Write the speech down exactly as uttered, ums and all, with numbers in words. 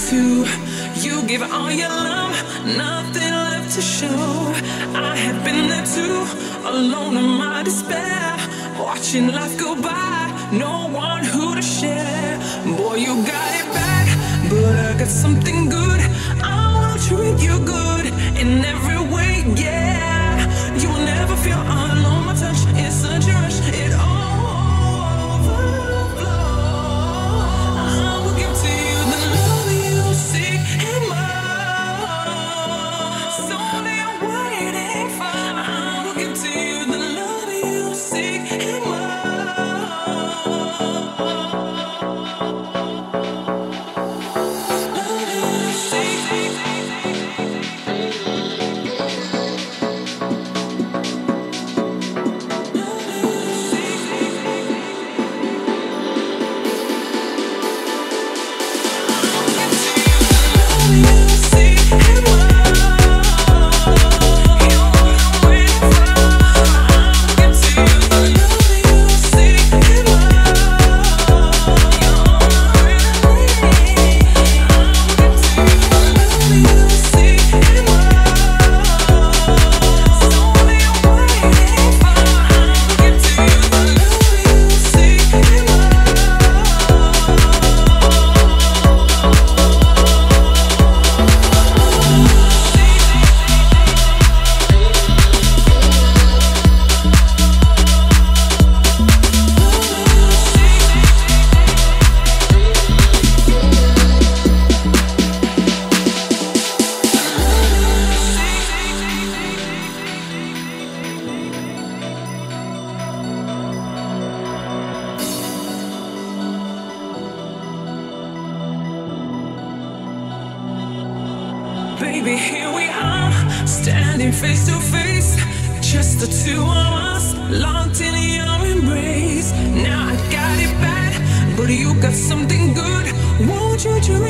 too. You give all your love, nothing left to show. I have been there too, alone in my despair, watching life go by, no one who to share. Boy, you got it bad, but I got something good. I will treat you good in every way, yeah. You will never feel alone, my touch is such a rush, it overflows. I will give to you the love you seek and more. So they are waiting for. I will give to you the love you seek and baby, here we are, standing face to face, just the two of us, locked in your embrace. Now I got it bad, but you got something good. Won't you do